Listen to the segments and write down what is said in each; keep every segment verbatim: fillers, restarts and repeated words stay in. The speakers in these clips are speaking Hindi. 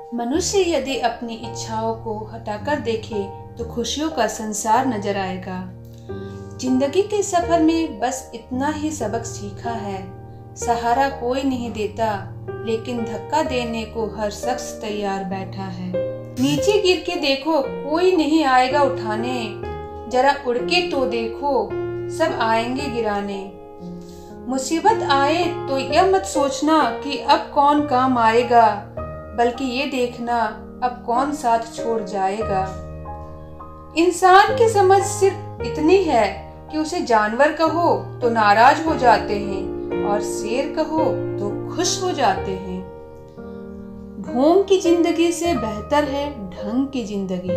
मनुष्य यदि अपनी इच्छाओं को हटाकर देखे तो खुशियों का संसार नजर आएगा। जिंदगी के सफर में बस इतना ही सबक सीखा है, सहारा कोई नहीं देता, लेकिन धक्का देने को हर शख्स तैयार बैठा है। नीचे गिर के देखो, कोई नहीं आएगा उठाने, जरा उड़ के तो देखो, सब आएंगे गिराने। मुसीबत आए तो यह मत सोचना कि अब कौन काम आएगा, बल्कि ये देखना अब कौन साथ छोड़ जाएगा। इंसान की समझ सिर्फ इतनी है कि उसे जानवर कहो तो नाराज हो जाते हैं और शेर कहो तो खुश हो जाते हैं। ढोंग की जिंदगी से बेहतर है ढंग की जिंदगी।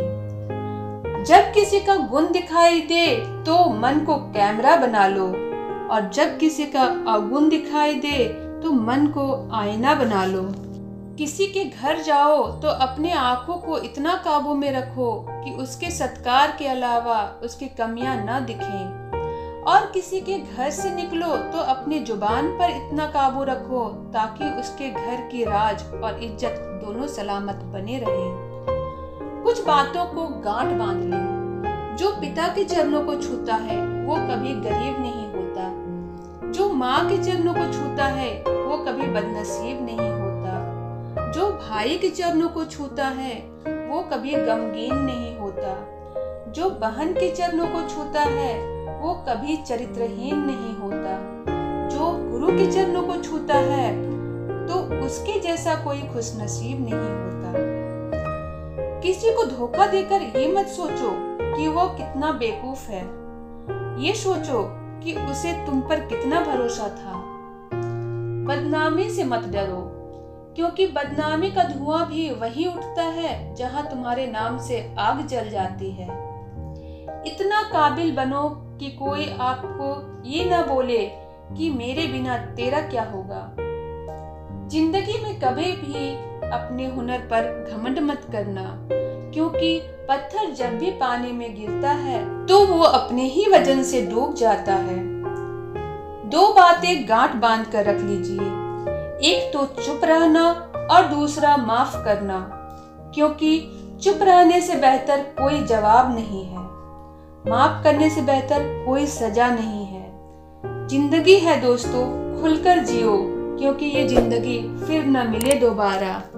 जब किसी का गुण दिखाई दे तो मन को कैमरा बना लो, और जब किसी का अवगुण दिखाई दे तो मन को आईना बना लो। किसी के घर जाओ तो अपने आंखों को इतना काबू में रखो कि उसके सत्कार के अलावा उसकी कमियां न दिखें, और किसी के घर से निकलो तो अपनी जुबान पर इतना काबू रखो ताकि उसके घर की राज और इज्जत दोनों सलामत बने रहे। कुछ बातों को गांठ बांध ले। जो पिता के चरणों को छूता है वो कभी गरीब नहीं होता। जो माँ के चरणों को छूता है वो कभी बदनसीब नहीं होता। जो भाई के चरणों को छूता है वो कभी गमगीन नहीं होता। जो बहन के चरणों को छूता है वो कभी चरित्रहीन नहीं होता। जो गुरु के चरणों को छूता है तो उसके जैसा कोई खुशनसीब नहीं होता। किसी को धोखा देकर ये मत सोचो कि वो कितना बेवकूफ है, ये सोचो कि उसे तुम पर कितना भरोसा था। बदनामी से मत डरो, क्योंकि बदनामी का धुआं भी वहीं उठता है जहां तुम्हारे नाम से आग जल जाती है। इतना काबिल बनो कि कोई आपको ये ना बोले कि मेरे बिना तेरा क्या होगा। जिंदगी में कभी भी अपने हुनर पर घमंड मत करना, क्योंकि पत्थर जब भी पानी में गिरता है तो वो अपने ही वजन से डूब जाता है। दो बातें गांठ बांध कर रख लीजिए, एक तो चुप रहना और दूसरा माफ करना, क्योंकि चुप रहने से बेहतर कोई जवाब नहीं है, माफ करने से बेहतर कोई सजा नहीं है। जिंदगी है दोस्तों, खुलकर जियो, क्योंकि ये जिंदगी फिर न मिले दोबारा।